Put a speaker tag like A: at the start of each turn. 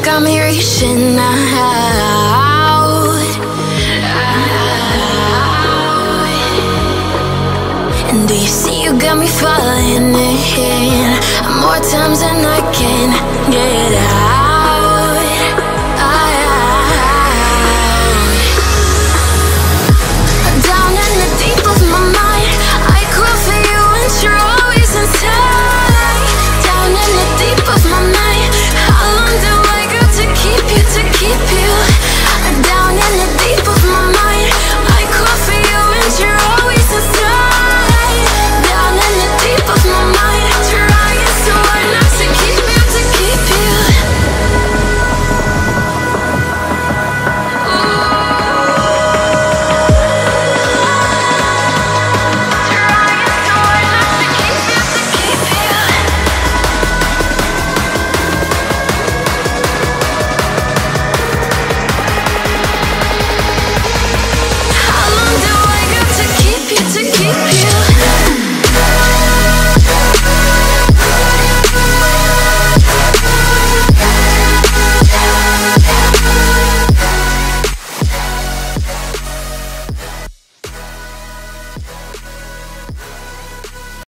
A: got me reaching out. And do you see you got me falling in more times than I can get